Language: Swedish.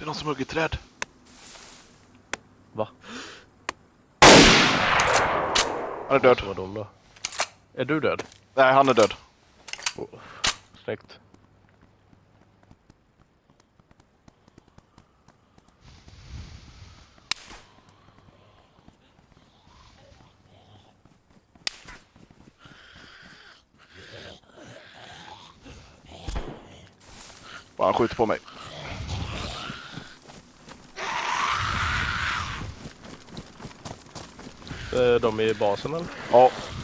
är någon som hugger träd. Va? Han är död. Vad dum då? Är du död? Nej, han är död. Oh, snyggt. Han skjuter på mig. De är i basen eller? Ja.